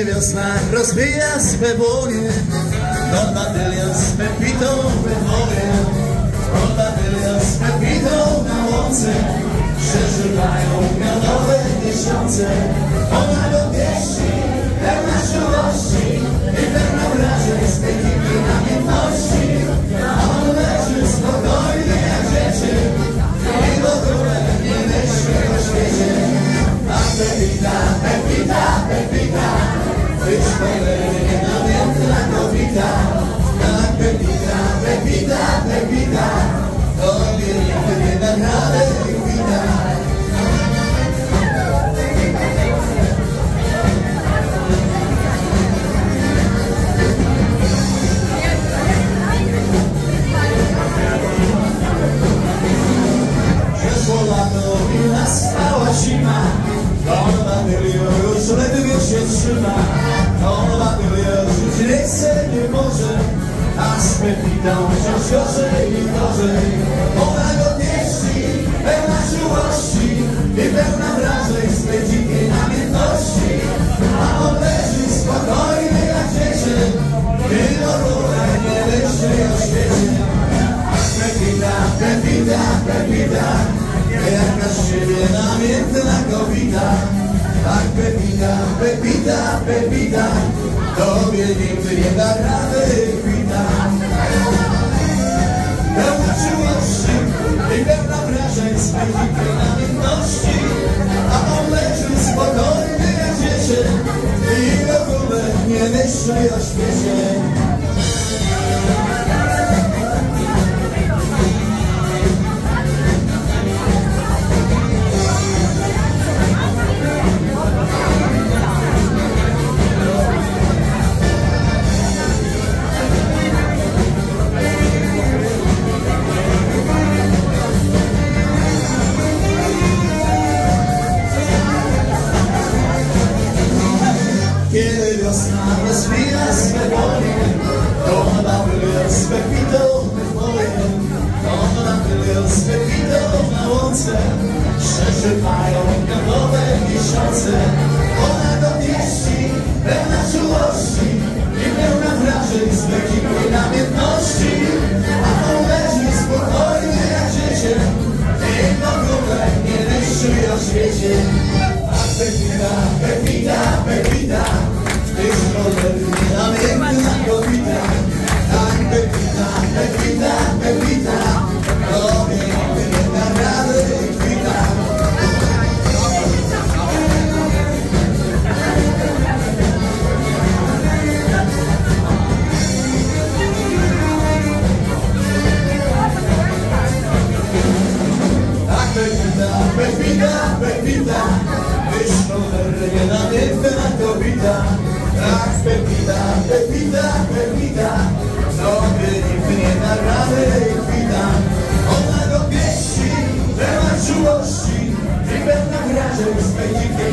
Kiedy wiosna rozwija swe dłonie, Don Badylia z Pepitą we dwoje, Don Badylia z Pepitą na łące, przeżywają miodowe miesiące. Ona go pieści, pełna czułości i pełna wrażeń z tej dzikiej namiętności. A on leży spokojny jak dziecię i w ogóle nie myśli o świecie. A Pepita, Pepita, Pepita, być cholernie namiętna kobieta. Tak Pepita, Pepita, Pepita, tobie nigdy nie da rady kwita. Przeszło lato i nastała zima, Don Badylio już ledwie się trzyma. Don Badylio żyć nie chce, nie może, a z Pepitą wciąż gorzej i gorzej. Ona go pieści, pełna czułości i pełna wrażeń z tej dzikiej namiętności. A on leży spokojny jak dziecię i w ogóle nie myśli o świecie. Pepita, Pepita, Pepita, jaka z siebie namiętna kobieta. Tak Pepita, Pepita, Pepita, tobie nigdy nie da rady kwita. Pełna czułości i pełna wrażeń z tej dzikiej namiętności. A on leży spokojny jak dziecię i w ogóle nie myśli o świecie. Kiedy wiosna rozwija swe dłonie, Don Badylia z Pepitą we dwoje, Don Badylia z Pepitą na łące, przeżywają miodowe miesiące. Ona go pieści, pełna czułości i pełna wrażeń z tej dzikiej namiętności. A on leży spokojny jak dziecię i w ogóle nie myśli o świecie. Pepita, Pepita, Pepita, tyś cholernie namiętna kobieta. Tak Pepita, Pepita, Pepita, tobie nigdy nie da rady kwita. Tak Pepita, Pepita, Pepita, tyś cholernie namiętna kobieta. Tak Pepita, Pepita, Pepita, tobie nigdy nie da rady kwita. Ona go pieści, pełna czułości i pełna wrażeń z tej dzikiej